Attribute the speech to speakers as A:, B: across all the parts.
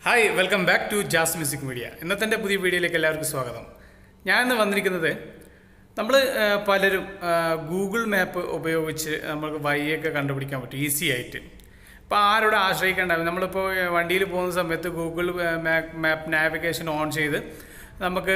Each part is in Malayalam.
A: Hi welcome back to jazz music media. ഇന്നത്തെ പുതിയ വീഡിയോയിലേക്ക് എല്ലാവർക്കും സ്വാഗതം. ഞാൻ ഇന്ന് വന്നിരിക്കുന്നത് നമ്മൾ പലരും ഗൂഗിൾ മാപ്പ് ഉപയോഗിച്ച് നമുക്ക് വഴിയൊക്കെ കണ്ടുപിടിക്കാൻ പറ്റും ഈസി ആയിട്ട്. ഇപ്പോൾ ആരോട് ആശ്രയിക്കേണ്ടാവും. നമ്മളിപ്പോൾ വണ്ടിയിൽ പോകുന്ന സമയത്ത് ഗൂഗിൾ മാപ്പ് നാവിഗേഷൻ ഓൺ ചെയ്ത് നമുക്ക്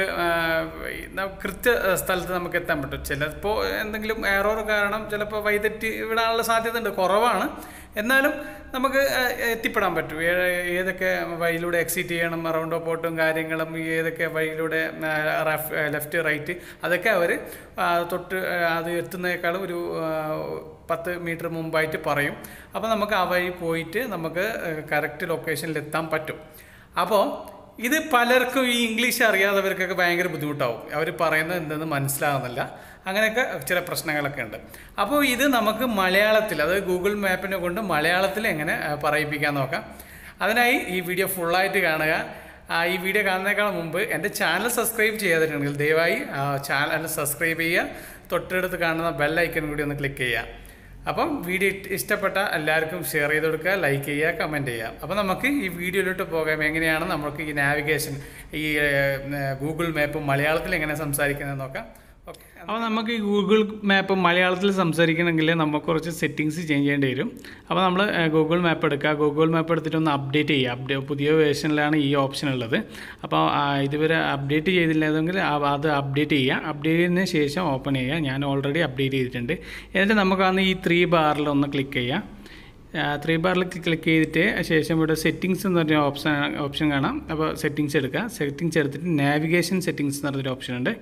A: കൃത്യ സ്ഥലത്ത് നമുക്ക് എത്താൻ പറ്റും. ചിലപ്പോൾ എന്തെങ്കിലും എറർ കാരണം ചിലപ്പോൾ വഴിതെറ്റി വിടാനുള്ള സാധ്യത ഉണ്ട്, കുറവാണ്. എന്നാലും നമുക്ക് എത്തിപ്പെടാൻ പറ്റും. ഏതൊക്കെ വഴിയിലൂടെ എക്സിറ്റ് ചെയ്യണം, റൗണ്ട് ഓപ്പോട്ടും കാര്യങ്ങളും, ഏതൊക്കെ വഴിയിലൂടെ ലെഫ്റ്റ് റൈറ്റ്, അതൊക്കെ അവർ തൊട്ട് അത് എത്തുന്നതിനേക്കാളും ഒരു 10 മീറ്റർ മുമ്പായിട്ട് പറയും. അപ്പോൾ നമുക്ക് ആ വഴി പോയിട്ട് നമുക്ക് കറക്റ്റ് ലൊക്കേഷനിൽ എത്താൻ പറ്റും. അപ്പോൾ ഇത് പലർക്കും ഈ ഇംഗ്ലീഷ് അറിയാത്തവർക്കൊക്കെ ഭയങ്കര ബുദ്ധിമുട്ടാവും. അവർ പറയുന്നത് എന്തെന്ന് മനസ്സിലാകുന്നില്ല. അങ്ങനെയൊക്കെ ചില പ്രശ്നങ്ങളൊക്കെ ഉണ്ട്. അപ്പോൾ ഇത് നമുക്ക് മലയാളത്തിൽ, അതായത് ഗൂഗിൾ മാപ്പിനെ കൊണ്ട് മലയാളത്തിൽ എങ്ങനെ പറയിപ്പിക്കാൻ നോക്കാം. അതിനായി ഈ വീഡിയോ ഫുള്ളായിട്ട് കാണുക. ഈ വീഡിയോ കാണുന്നതിനേക്കാൾ മുമ്പ് എൻ്റെ ചാനൽ സബ്സ്ക്രൈബ് ചെയ്യാതിട്ടുണ്ടെങ്കിൽ ദയവായി ചാനൽ സബ്സ്ക്രൈബ് ചെയ്യുക. തൊട്ടടുത്ത് കാണുന്ന ബെൽ ഐക്കൺ കൂടി ഒന്ന് ക്ലിക്ക് ചെയ്യുക. അപ്പം വീഡിയോ ഇഷ്ടപ്പെട്ട എല്ലാവർക്കും ഷെയർ ചെയ്ത് കൊടുക്കുക, ലൈക്ക് ചെയ്യുക, കമൻറ്റ് ചെയ്യുക. അപ്പോൾ നമുക്ക് ഈ വീഡിയോയിലോട്ട് പോകാം. എങ്ങനെയാണ് നമുക്ക് ഈ നാവിഗേഷൻ, ഈ ഗൂഗിൾ മാപ്പ് മലയാളത്തിൽ എങ്ങനെ സംസാരിക്കുന്നത് നോക്കാം. ഓക്കെ, അപ്പോൾ നമുക്ക് ഈ ഗൂഗിൾ മാപ്പ് മലയാളത്തിൽ സംസാരിക്കണമെങ്കിൽ നമുക്ക് കുറച്ച് സെറ്റിങ്സ് ചേഞ്ച് ചെയ്യേണ്ടി വരും. അപ്പോൾ നമ്മൾ ഗൂഗിൾ മാപ്പ് എടുക്കുക. ഗൂഗിൾ മാപ്പ് എടുത്തിട്ട് ഒന്ന് അപ്ഡേറ്റ് ചെയ്യുക. പുതിയ വേർഷനിലാണ് ഈ ഓപ്ഷൻ ഉള്ളത്. അപ്പോൾ ഇതുവരെ അപ്ഡേറ്റ് ചെയ്തില്ലെങ്കിൽ അത് അപ്ഡേറ്റ് ചെയ്യുക. അപ്ഡേറ്റ് ചെയ്തതിന് ശേഷം ഓപ്പൺ ചെയ്യുക. ഞാൻ ഓൾറെഡി അപ്ഡേറ്റ് ചെയ്തിട്ടുണ്ട്. എന്നിട്ട് നമുക്കന്ന് ഈ 3 ബാറിൽ ഒന്ന് ക്ലിക്ക് ചെയ്യാം. 3 ബാറിൽ ക്ലിക്ക് ചെയ്തിട്ട് ശേഷം ഇവിടെ സെറ്റിങ്സ് എന്ന് പറഞ്ഞ ഓപ്ഷൻ കാണാം. അപ്പോൾ സെറ്റിങ്സ് എടുക്കുക. സെറ്റിങ്സ് എടുത്തിട്ട് നാവിഗേഷൻ സെറ്റിങ്സ് എന്ന് പറഞ്ഞൊരു ഓപ്ഷൻ ഉണ്ട്,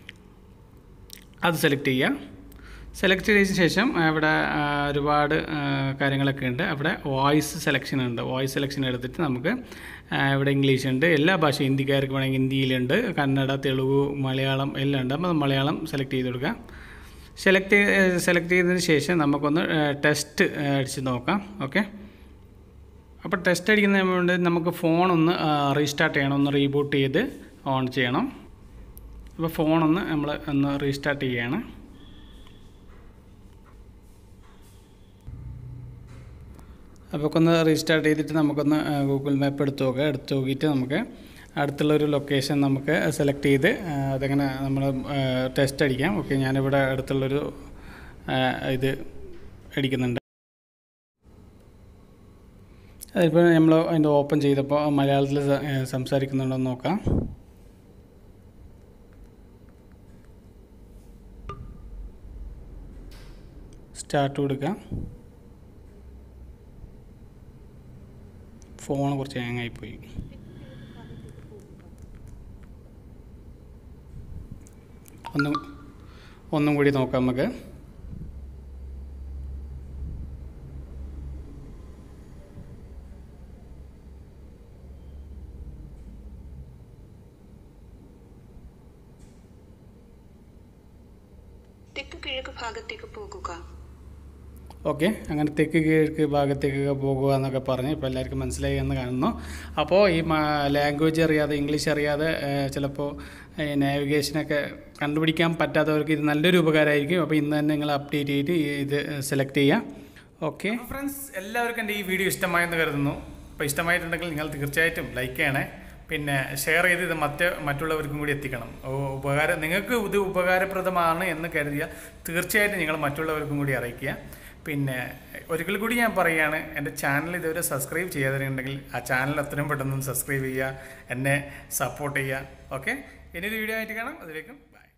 A: അത് സെലക്ട് ചെയ്യുക. സെലക്ട് ചെയ്തതിന് ശേഷം ഇവിടെ ഒരുപാട് കാര്യങ്ങളൊക്കെ ഉണ്ട്. അവിടെ വോയിസ് സെലക്ഷൻ ഉണ്ട്. വോയിസ് സെലക്ഷൻ എടുത്തിട്ട് നമുക്ക് ഇവിടെ ഇംഗ്ലീഷ് ഉണ്ട്, എല്ലാ ഭാഷയും, ഹിന്ദിക്കാർക്ക് വേണമെങ്കിൽ ഹിന്ദിയിലുണ്ട്, കന്നഡ, തെലുഗു, മലയാളം എല്ലാം ഉണ്ട്. അപ്പോൾ മലയാളം സെലക്ട് ചെയ്ത് കൊടുക്കുക. സെലക്ട് ചെയ്തതിന് ശേഷം നമുക്കൊന്ന് ടെസ്റ്റ് അടിച്ച് നോക്കാം. ഓക്കെ, അപ്പോൾ ടെസ്റ്റ് അടിക്കുന്നതിന് വേണ്ടി നമുക്ക് ഫോണൊന്ന് റീസ്റ്റാർട്ട് ചെയ്യണം, ഒന്ന് റീബൂട്ട് ചെയ്ത് ഓൺ ചെയ്യണം. അപ്പോൾ ഫോണൊന്ന് നമ്മൾ ഒന്ന് റീസ്റ്റാർട്ട് ചെയ്യുകയാണ്. അപ്പോൾ ഒന്ന് റീസ്റ്റാർട്ട് ചെയ്തിട്ട് നമുക്കൊന്ന് ഗൂഗിൾ മാപ്പ് എടുത്ത് നോക്കിയിട്ട് നമുക്ക് അടുത്തുള്ളൊരു ലൊക്കേഷൻ നമുക്ക് സെലക്ട് ചെയ്ത് അതെങ്ങനെ നമ്മൾ ടെസ്റ്റ് അടിക്കാം. ഓക്കെ, ഞാനിവിടെ അടുത്തുള്ളൊരു ഇത് അടിക്കുന്നുണ്ട്. അതിപ്പോൾ നമ്മൾ അതിൻ്റെ ഓപ്പൺ ചെയ്തപ്പോൾ മലയാളത്തിൽ സംസാരിക്കുന്നുണ്ടോ എന്ന് നോക്കാം. സ്റ്റാർട്ട് കൊടുക്കാം. ഫോൺ കുറച്ച് ഹാങ്ങായിപ്പോയി. ഒന്നും കൂടി നോക്കാം നമുക്ക്.
B: തെക്ക് കിഴക്ക് ഭാഗത്തേക്ക് പോകുക.
A: ഓക്കെ, അങ്ങനെ തെക്ക് കിഴക്ക് ഭാഗത്തേക്കൊക്കെ പോകുക എന്നൊക്കെ പറഞ്ഞ് ഇപ്പോൾ എല്ലാവർക്കും മനസ്സിലായി എന്ന് കാണുന്നു. അപ്പോൾ ഈ ലാംഗ്വേജ് അറിയാതെ, ഇംഗ്ലീഷ് അറിയാതെ ചിലപ്പോൾ നാവിഗേഷനൊക്കെ കണ്ടുപിടിക്കാൻ പറ്റാത്തവർക്ക് ഇത് നല്ലൊരു ഉപകാരമായിരിക്കും. അപ്പോൾ ഇന്ന് തന്നെ നിങ്ങൾ അപ്ഡേറ്റ് ചെയ്തിട്ട് ഇത് സെലക്ട് ചെയ്യുക. ഓക്കെ ഫ്രണ്ട്സ്, എല്ലാവർക്കും എൻ്റെ ഈ വീഡിയോ ഇഷ്ടമായെന്ന് കരുതുന്നു. അപ്പോൾ ഇഷ്ടമായിട്ടുണ്ടെങ്കിൽ നിങ്ങൾ തീർച്ചയായിട്ടും ലൈക്ക് ചെയ്യണേ. പിന്നെ ഷെയർ ചെയ്ത് ഇത് മറ്റുള്ളവർക്കും കൂടി എത്തിക്കണം. നിങ്ങൾക്ക് ഇത് ഉപകാരപ്രദമാണ് എന്ന് കരുതിയാൽ തീർച്ചയായിട്ടും നിങ്ങൾ മറ്റുള്ളവർക്കും കൂടി അറിയിക്കുക. പിന്നെ ഒരിക്കൽ കൂടി ഞാൻ പറയുകയാണ്, എൻ്റെ ചാനൽ ഇതുവരെ സബ്സ്ക്രൈബ് ചെയ്യാതിട്ടുണ്ടെങ്കിൽ ആ ചാനൽ എത്രയും പെട്ടെന്ന് സബ്സ്ക്രൈബ് ചെയ്യുക, എന്നെ സപ്പോർട്ട് ചെയ്യുക. ഓക്കെ, ഇനിയൊരു വീഡിയോ ആയിട്ട് കാണാം. അതിലേക്കും ബൈ.